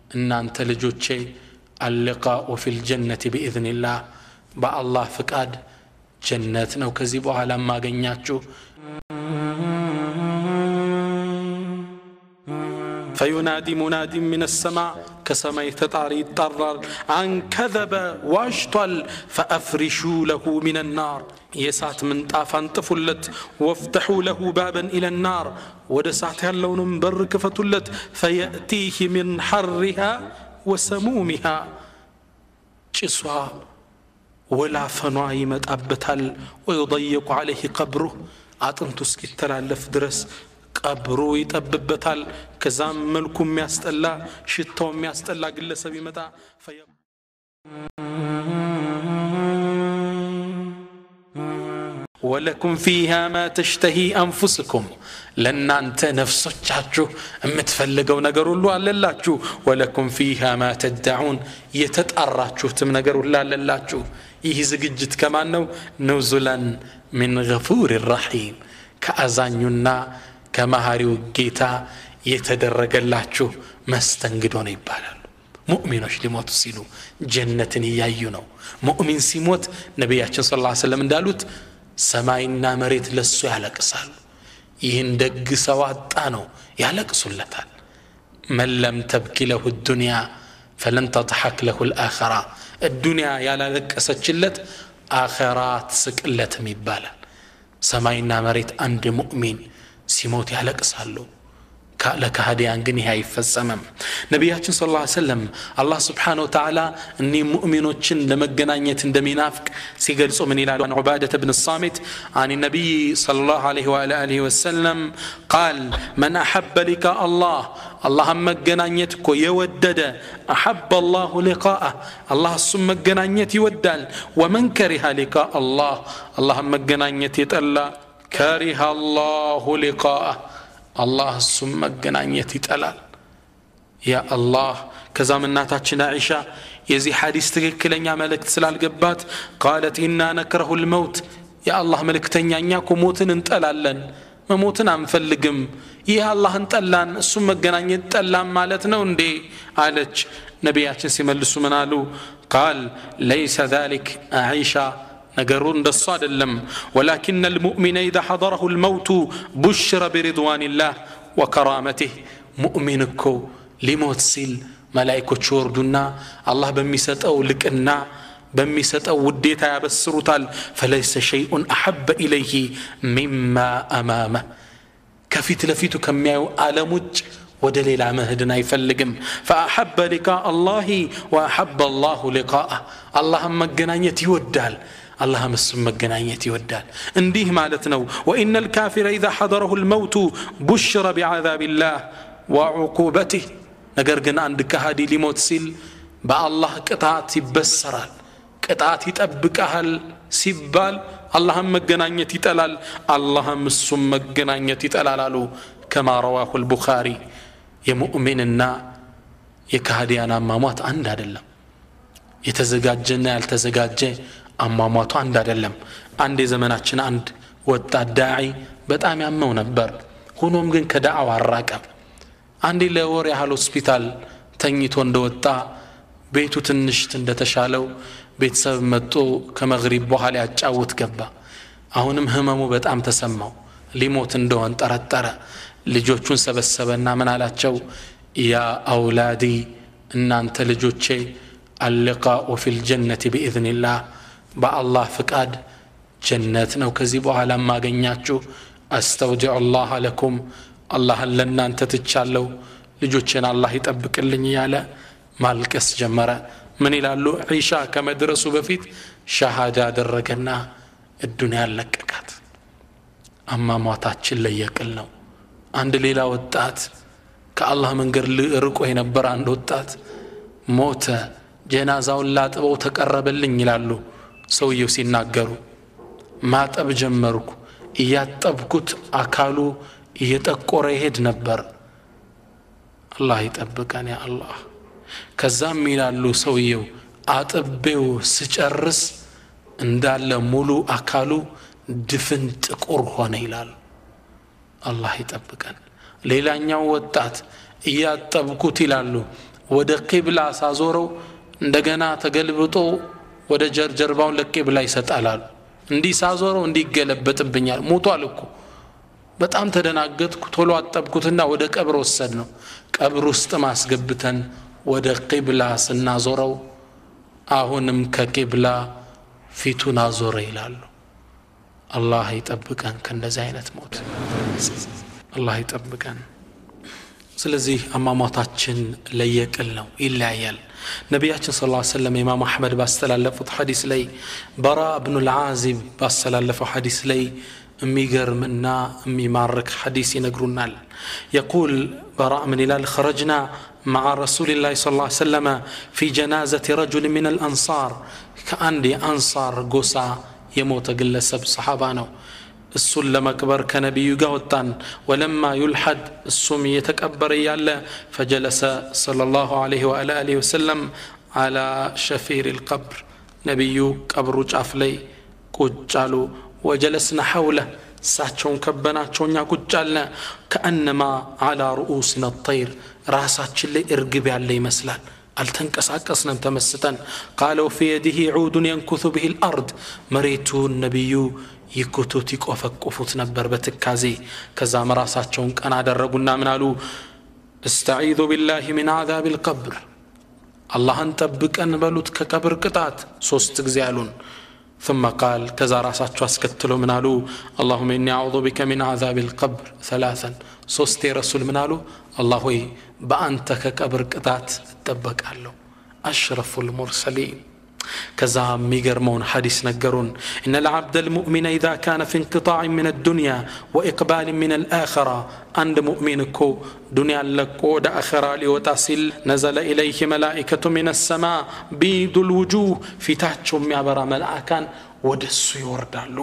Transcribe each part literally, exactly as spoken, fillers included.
እናንተ ልጆቼ اللقاء في الجنة بإذن الله بالله فقاد جنة ነው ከዚህ በኋላ ማገኛችሁ فينادي مناد من السماء كسماء تطاري يطرر عن كذب واشطل فأفرشوا له من النار يسات من طافان طفلت وافتحوا له بابا إلى النار ودسات ያለውንም በር ክፈቱለት فيأتيه من حرها وسمومها ጭሷ ولا فنوا يمጣበታል ويضيق عليه قبره አጥንቱ እስኪተላለፍ ድረስ ቀብሩ ይጠብበታል ከዛም መልኩም የሚያስጠላ ሽታው የሚያስጠላ ግለሰብ ይመጣ ولكم فيها ما تشتهي أنفسكم لن أنت نفسك متفلقوا نقروا له للاችሁ ولكم فيها ما تدعون يتتأرچوت من نقروا له للاችሁ ይህ ዝግጅት ከማን ነው نزلا من غفور الرحيم ከአዛኙና ከመሐሪው ጌታ የተደረገላችሁ መስተንግዶ ነው ይባላል ሙእሚኖች ሊሞቱ ሲሉ ጀነትን ያዩ ነው ሙእሚን ሲሞት ነብያችን ሰለላሁ ዐለይሂ ወሰለም እንዳሉት ሰማይና መሬት ለሱ ያለቅሳሉ ይህን ደግ ሰው አጣ ነው ያለቅሱለታል من لم تبكي له الدنيا فلن تضحك له الآخرة الدنيا ያላለቀሰችለት አኺራት ስቅለትም ይባላል ሰማይና መሬት አንድ ሙእሚን ሲሞት ያለቅሳሉ ለካህዲያን ግን ይሄ አይፈጸምም ነብያችን ሰለላሁ ዐለይሂ ወሰለም አላህ Subhanahu Wa Ta'ala እኒ ሙእሚኖችን ለመገናኘት እንደሚናፍቅ ሲገልጹ ምን ይላሉ عن عبادة بن الصامت عن النبي صلى الله عليه وآله وسلم قال من أحب لقاء الله الله مغنانيت كو يودد احب الله لقاءه الله سم مغنانيت يودال ومن كره لقاء الله الله مغنانيت يطلا كره الله لقاءه الله سم مغنانيت يطلال يا الله كذا مناتاچنا عائشة يزي حديث تككلኛ መልእክት ስላልገባት قالت إنا نكره الموت يا الله መልእክተኛ እኛ እኮ ሞትን እንጠላለን መሞትን አንፈልግም ይህ አላህን ጠላን እሱ መገናኘት ጠላን ማለት ነው እንዴ አለች ነብያችን ሲመልሱ ምን አሉ قال ليس ذلك عائشة ነገሩ እንደሱ አይደለም ولكن المؤمن إذا حضره الموت بشر برضوان الله وكرامته مؤمن እኮ ሊሞት ሲል መላእክቶች ወርዱና አላህ በሚሰጠው ልቅና በሚሰጠው ውዴታ ያበስሩታል فليس شيء احب اليه مما امامه كفيت لفيتو كمياو عالموج ودا ليلا مهدنا يفلقم فاحب لقاء الله واحب الله لقاءه اللهم مغنانيت يودال اللهم اسم مغنانيت يودال انديه معناتنو وان الكافر اذا حضره الموت بشر بعذاب الله وعقوبته ነገር ግን አንድ ከሃዲ ሊሞት ሲል በአላህ ቅጣት ይበሰራል ቅጣት ይጠብቃል ሲባል اللهم مغنانيت يطلال اللهم اسم مغنانيت يطلال አሉ كما رواه البخاري የሙእሚንና የካህዲያን አማሟት አንድ አይደለም የተዘጋጀና ያልተዘጋጀ አማሟቱ አንድ አይደለም አንድ የዘመናችን አንድ ወጣት ዳዒ በጣም ያመው ነበር ሆኖም ግን ከዳዓው አራቀም አንድ ለወር ያህል ሆስፒታል ተኝቶ እንደወጣ ቤቱ ትንሽ እንደተሻለው ቤተሰብ መጥቶ ከመግሪብ በኋላ ያጫውት ገባ አሁንም ህመሙ በጣም ተሰማው ሊሞት እንደሆነ ጠረጠረ ልጆቹን ሰበሰበና ምን አላቸው ያ አውላዲ እናንተ ልጆቼ اللقاء في الجنة بإذن الله بالله فقاد جنة ነው ከዚህ በኋላ ማገኛችሁ استودع الله لكم الله لنا انت تچالو ልጆቼን አላህ ይጠብቅልኝ ያለ ማልቀስ ጀመረ ምን ይላሉ ዒሻ ከመድረሱ በፊት ሸሃዳ አደረገና الدنيا ለቀቃት አማሟታችን ለየቅል ነው አንድ ሌላ ወጣት ከአላህ መንገድ ርቆ የነበረ አንድ ወጣት ሞተ ጀናዛውን ላጥበው ተቀረበልኝ ይላሉ ሰውየው ሲናገሩ ማጠብ ጀመርኩ እያጠብኩት አካሉ እየጠቆረ ይሄድ ነበር አላህ ይጠብቀን ያ አላህ ከዛም ይላሉ ሰውየው አጥቤው ስጨርስ እንዳለ ሙሉ አካሉ ድፍን ጥቁር ሆነ ይላል አላህ ይጠብቀን ሌላኛው ወጣት እያጠብኩት ይላሉ ወደ ቂብላ ሳዞረው እንደገና ተገልብጦ ወደ ጀርጀርባውን ለቂብላ ይሰጣላል እንዲ ሳዞረው እንዲ ገለበጥብኛል ሞቷል እኮ በጣም ተደናገጥኩ ቶሎ አጠብኩትና ወደ ቀብር ወሰድ ነው ቀብር ውስጥ ማስገብተን ወደ ቂብላ ስናዞረው አሁንም ከቂብላ ፊቱን አዞረ ይላሉ አላህ ይጠብቀን ከእንደዚህ አይነት ሞት አላህ ይጠብቀን ስለዚህ አማማታችን ለየቅል ነው ይለያያል ነብያችን ሰለላሁ ዐለይሂ ወሰለም ኢማም አህመድ ባስተላለፉት ሐዲስ ላይ በራ ኢብኑ አልዓዚብ ባስተላለፈው ሐዲስ ላይ የሚገርምና የሚማርክ ሐዲስ ይነግሩናል يقول براء من الهلال خرجنا مع رسول الله صلى الله عليه وسلم في جنازة رجل من الأنصار كأندي أنصار قصا يموت قلسب صحابانه السلم أكبر كنبي قوتان ولما يلحد السم يتكبر يالا فجلس صلى الله عليه وآله وسلم على شفير القبر نبي قبر جعفلي قجالو وجلسنا حوله ساتشون كبناتشون يقجالنا كأنما على رؤوسنا الطير راساتش اللي ارقب علي مسلال التنكساكسنا تمستن قالوا في يده عود ينكث به الأرض مريتو النبي يكتوت يقفقفوت نبر بتكازي كذا مراساتشون كان አደረጉና ምን አሉ استعيذ بالله من عذاب القبر الله انطبقن በሉት ከቀብር ቅጣት ሶስት ጊዜ አሉን ثم قال كذا راساتشو اسكتلو من አሉ اللهم اني اعوذ بك من عذاب القبر ثلاثا ሶስት رسول من አሉ الله ሆይ በአንተ ከቀብር ቅጣት እጠበቃለሁ اشرف المرسلين كذا ميغرمون حديث نقرون إن العبد المؤمن إذا كان في انقطاع من الدنيا وإقبال من الآخرة عند مؤمنكو دنيا لكو دا آخرة لوتصل نزل إليه ملائكة من السماء بيض الوجوه في تحتهم يعبر ملائكان ودسو يوردالو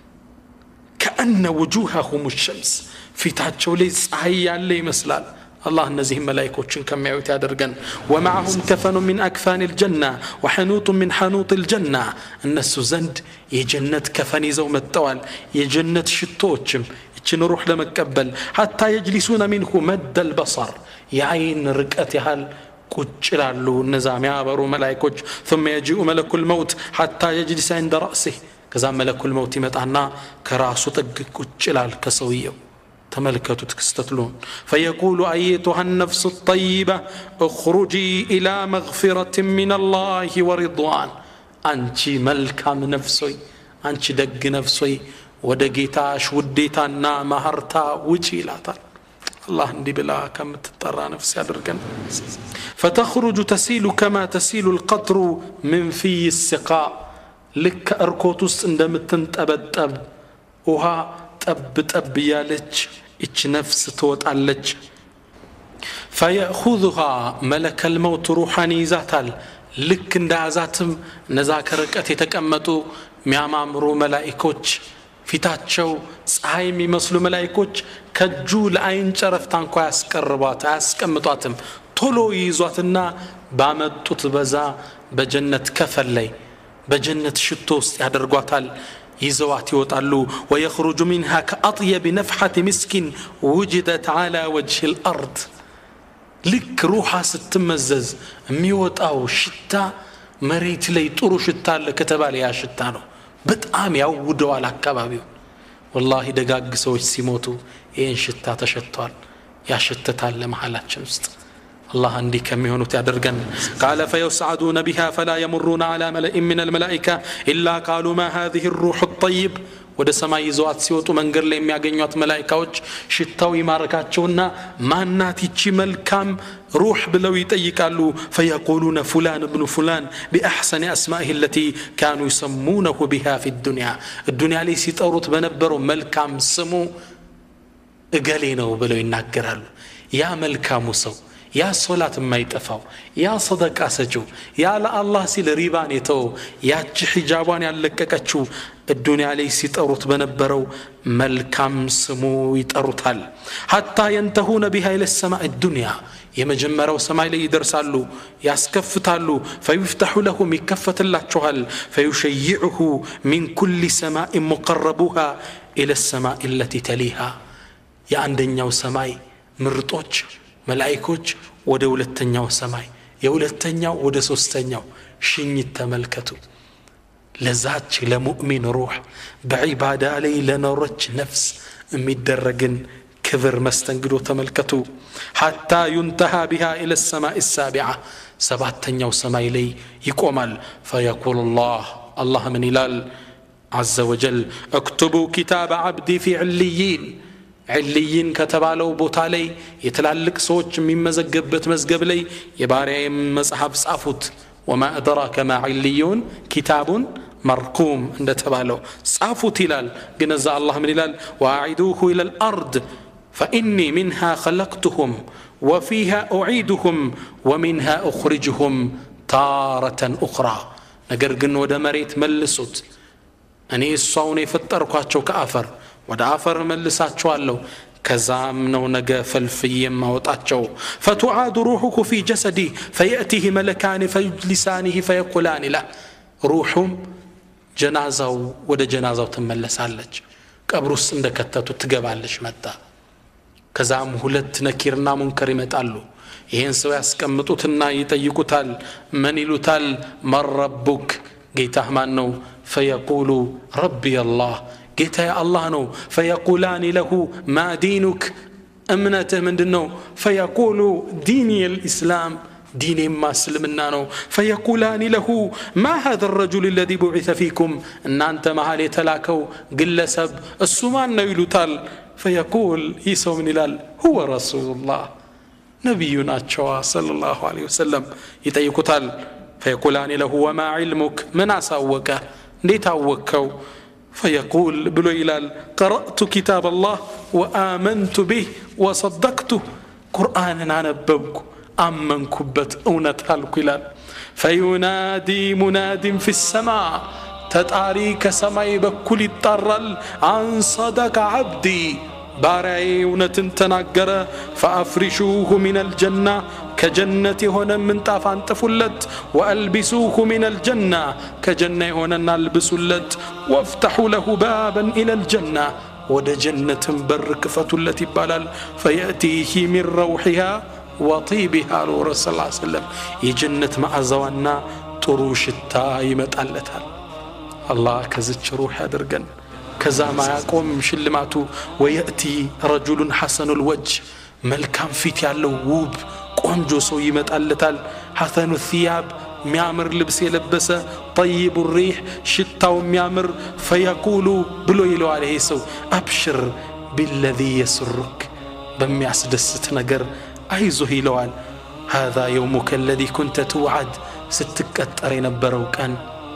كأن وجوههم الشمس في تحتهم ليس هيا اللي مسلال الله نزيه ملائكوچن كميعوت يادرغن ومعهم كفن من أكفان الجنة وحنوط من حنوط الجنة الناس زند يجنة كفن يزو متوال يجنة شتوچم يچن روح لمكبل حتى يجلسون منه مد البصر يعين رقتها كجلالو النزام يعبرو ملائكوچ ثم يجيء ملك الموت حتى يجلس عند رأسه كذا ملك الموت يمطعنا كراسو طق كجلال كسويو تملكتوا تكستتلون فيقول أيتها النفس الطيبة اخرجي إلى مغفرة من الله ورضوان أنت ملكة من نفسي أنت دق نفسي ودقيتاش وديتانا مهرتا وجيلاتا الله ندي بلا كم تطرى نفسي أدركن فتخرج تسيل كما تسيل القطر من في السقاء لك أركوتس عندما تنتبتب وها طب طب يالج اچ نفس توطالج فياخذها ملك الموت روحاني ذاتال لك اندازاتم نذاكر رقت የተቀመጡ ሚያማምሩ መላእክቶች ፊታቸው ፀሐይ የሚመስሉ መላእክቶች ከጁ ለአይን ጨረፍታ እንኳን ያስቀርቧት አያስቀምጧትም ቶሎ ይዟትና ባመጡት በዛ በጀነት ከፈል ላይ በጀነት ሽቶ ውስጥ ያደርጓታል يزوات يوطالو ويخرج منها كأطيب نفحة مسك وجدت على وجه الأرض لك روحا ستمزز ميوطاو شتا مريت لي طرو شتا لكتبالي يا شتانو بتقام يعودوا على الكبابيو والله دقاق سوش سيموتو ين شتا تشتوال يا شتتال لمحالات شمست الله عندي كم يهونوا تعدرقن قال فيسعدون بها فلا يمرون على ملئ من الملائكة إلا قالوا ما هذه الروح الطيب ወደ ሰማይ ይዘዋት ሲወጡ መንገር ላይ የሚያገኙት መላእክቶች ሽታው ይማርካቸውና ማናት ይቺ መልካም روح ብለው ይጠይቃሉ فيقولون فلان ابن فلان بأحسن أسمائه التي كانوا يسمونه بها في الدنيا الدنيا ላይ ሲጠሩት በነበረው መልካም ስሙ እገሌ ነው ብለው ይናገራሉ ያ መልካሙ ሰው يا صلاة ما يتفاو يا صدقة سجو يا لا الله سيل ريبان يتو يا حجابان يالككچو الدنيا عليه سيطرط بنبرو ملكم سمو يطرطال حتى ينتهون بها إلى السماء الدنيا يمجمروا سماء لي يدرسالو ياسكفتالو فيفتح لهم يكفت الله تشوهل فيشيعه من كل سماء مقربوها إلى السماء التي تليها يا عندنا سماء مرطوش መላእክቶች ወደ ሁለተኛው ሰማይ የሁለተኛው ወደ ሶስተኛው ሽኝት ተመልከቱ ለዛች ለሙእሚን ሩህ በዒባዳ ላይ ለኖረች ነፍስ የሚደረግን ክብር መስተንግዶ ተመልከቱ حتى ينتهى بها الى السماء السابعه سبعتኛው ሰማይ ላይ ይቆማል فيقول الله الله من ይላል عز وجل اكتبوا كتاب عبدي في عليين عليين ከተባለው ቦታ ላይ የተላልቅ ሰዎች የሚመዘገብበት መዝገብ ላይ የባሪያዬ መጽሐፍ ጻፉት وما ادراك ما عليون كتاب مرقوم እንደተባለው ጻፉት ይላል ግን እዛ አላህ ምን ይላል واعدوه الى الارض فاني منها خلقتهم وفيها اعيدهم ومنها اخرجهم تارة اخرى ነገር ግን ወደ መሬት መልሱት እኔ እሷውን የፈጠርኳቸው ከአፈር ወደ አፈር መልሳቸዋለሁ ከዛም ነው ነገ ፈልፍዬ ማውጣቸው فتعاد روحك في جسدي فياتيه ملكان فيجلسانه فيقولان له روحهم ጀናዛው ወደ ጀናዛው ተመለሳለች ቀብሩስ እንደከተቱ ትገባለች መጣ ከዛም ሁለት ነኪርና ሙንከር ይመጣሉ ይሄን ሰው ያስቀምጡትና ይጠይቁታል ምን ይሉታል መረቡክ ጌታህ ማን ነው فيقول ربي الله ጌታዬ አላህ ነው فيقولان له ما دينك እምነትህ ምንድነው فيقول ديني الاسلام دين ما سلمنا نو فيقولان له ما هذا الرجل الذي بعث فيكم ان انت مهال يتلاكو قلسب السمان نيلوتال فيقول عيسى من الال هو رسول الله نبينا صلى الله عليه وسلم يتيقتال فيقولان له وما علمك من اسوك ليتاوكو فيقول بلو الال قرأت كتاب الله وآمنت به وصدقته قرآن نببك أمنكبت أونت هالكلال فينادي مناد في السماء تتاريك سماي بكل الطرل عن صدق عبدي بارعيونة تناقر فأفرشوه من الجنة كجنة هنا من طافان تفلت وألبسوه من الجنة كجنة هنا نلبسلت وافتحوا له بابا إلى الجنة ود جنة برك فتلت بالال فيأتيه من روحها وطيبها الرسول صلى الله عليه وسلم يجنت مع زوانا طروش التا يمتالتها الله كزت روح يدرجن كذا ما يقوم شلماتو ويأتي رجل حسن الوجه ملكام فيت يالو ووب قنجو سو يمتالتال حسن الثياب ميامر لبس يلبس طيب الريح شتاو ميامر فيقول بلو يلو عليه سو أبشر بالذي يسرك بمياسدست نجر أيزه يلوان هذا يومك الذي كنت توعد ستكتر ينبرو كان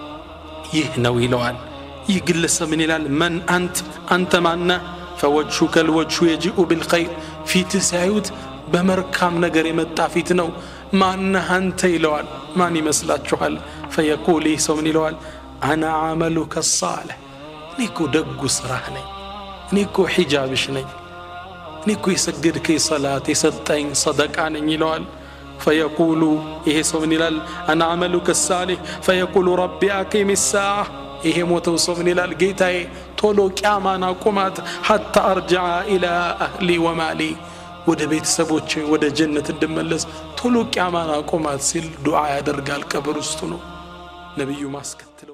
يهنو يلوان يجلس من الال من أنت أنت معنا فوجهك الوجه يجيء بالخير في تسعود بمركام نجر يمتع في تنو معنا أنت يلوان ماني مسلات شوال فيقول يسو من يلوان أنا عملك الصالح نيكو دقو سرحني نيكو حجابشني نيكو يسجد كي صلاة يسطين صدقان يلوال فيقول يهسو من الال أنا عملك الصالح فيقول ربي أقيم الساعة ይሄ ሞተው ሰው ምን ይላል ጌታዬ ቶሎ ቂያማን አቁማት حتى ارجع الى اهلي ومالي ወደ ቤተሰቦቼ ወደ ጀነት እንድመለስ ቶሎ ቂያማን አቁማት ሲል ዱዓ ያደርጋል ቀብር ውስጥ ነው ነብዩ ማስከተለው